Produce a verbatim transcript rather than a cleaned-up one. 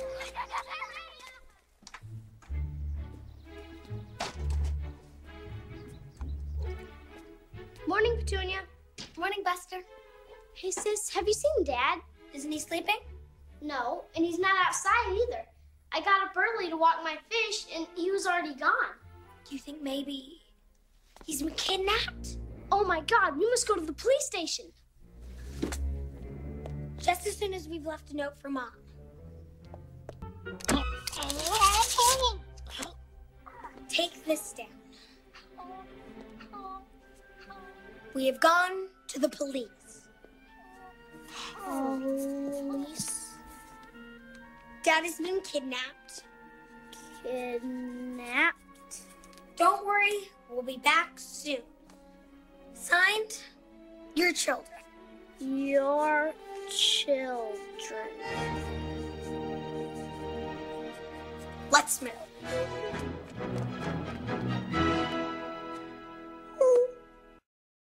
Morning, Petunia. Morning, Buster. Hey, sis, have you seen Dad? Isn't he sleeping? No, and he's not outside either. I got up early to walk my fish, and he was already gone. Do you think maybe he's been kidnapped? Oh, my God, we must go to the police station. Just as soon as we've left a note for Mom. Take this down. We have gone to the police. Police? Dad has been kidnapped. Kidnapped? Don't worry, we'll be back soon. Signed, your children. Your children. Let's move.